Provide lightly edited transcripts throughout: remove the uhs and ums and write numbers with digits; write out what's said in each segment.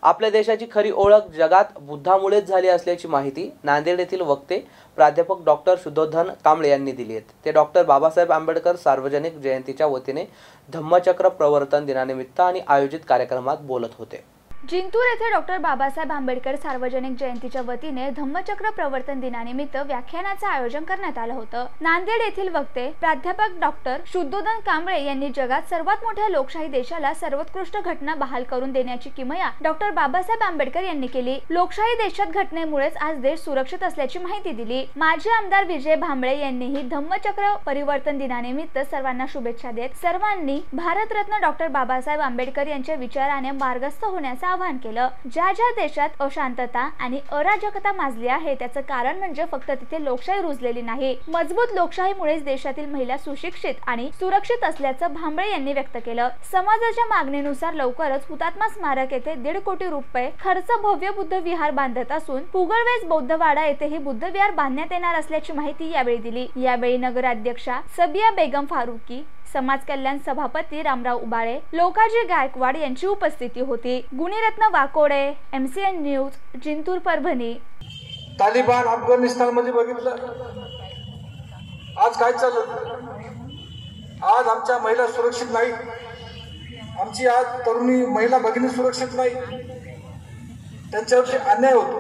आपल्या देशाची खरी ओळख जगात बुद्धामुळेच झाली असल्याची माहिती नांदेड येथील वक्ते प्राध्यापक डॉक्टर शुद्धोधन कांबळे यांनी दिली आहे। ते डॉक्टर बाबासाहेब आंबेडकर सार्वजनिक जयंतीच्या वतीने धम्मचक्र प्रवर्तन दिनानिमित्त आणि आयोजित कार्यक्रमात बोलत होते। जिंतूर येथे डॉक्टर बाबासाहेब आंबेडकर सार्वजनिक जयंतीच्या वतीने धम्मचक्र प्रवर्तन दिनानिमित्त व्याख्यानाचे आयोजन करण्यात आलं होतं। नांदेड येथील वक्ते प्राध्यापक डॉक्टर शुद्धोधन कांबळे यांनी जगात सर्वात मोठ्या लोकशाही देशाला सर्वोत्कृष्ट घटना बहाल करून देण्याची किमया डॉक्टर बाबासाहेब आंबेडकर यांनी केली। लोकशाही देशात घटनेमुळेच आज देश सुरक्षित असल्याची माहिती दिली। माजी आमदार विजय भांबळे यांनीही धम्मचक्र परिवर्तन दिनानिमित्त सर्वांना शुभेच्छा देत सर्वांनी भारतरत्न डॉक्टर बाबासाहेब आंबेडकर यांच्या विचाराने मार्गस्थ होण्याचा आवाहन केलं। ज्या देशात अशांतता आणि अराजकता माजली आहे त्याचं कारण म्हणजे फक्त तिथे लोकशाही रुजलेली नाही। मजबूत लोकशाहीमुळेच देशातील महिला सुशिक्षित आणि सुरक्षित असल्याचं भांबळे यांनी व्यक्त केलं। समाजाच्या मागणीनुसार लवकरच हुतात्मा स्मारक येथे 1.5 कोटी रुपये खर्च भव्य बुद्ध विहार बांधत असून पुगळवेस बौद्धवाडा येथेही बुद्ध विहार बांधण्यात येणार असल्याची माहिती यावेळी दिली। यावेळी नगराध्यक्षा सबिया बेगम फारुकी, समाज कल्याण सभापती रामराव उबाळे, लोकाजी गायकवाड यांची उपस्थिती होती। Gunirathna Wakode, MCN news, Jintur, Parbhani. तालिबान अफगाणिस्तान मध्ये बघितलं आज काय चाललं। आज आमच्या महिला सुरक्षित नाही, आमची आज तरुणी महिला भगिनी सुरक्षित नाही, त्यांच्यावरती अन्याय होतो।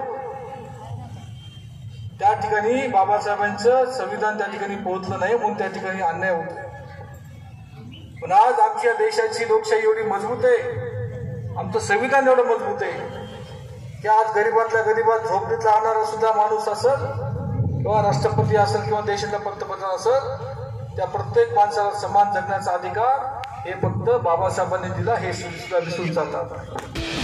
त्या ठिकाणी बाबासाहेबांचं संविधान त्या ठिकाणी पोहोचलं नाही म्हणून त्या ठिकाणी अन्याय होतो। पण आज आमच्या देशाची लोकशाही एवढी मजबूत आहे, आमचं संविधान एवढं मजबूत आहे की आज गरीबातल्या गरीबात झोपडीतला राहणारा सुद्धा माणूस असेल किंवा राष्ट्रपती असेल किंवा देशाचा पंतप्रधान असेल, त्या प्रत्येक माणसाला समान जगण्याचा अधिकार हे फक्त बाबासाहेबांनी दिला, हे सुद्धा विसरून चालतात।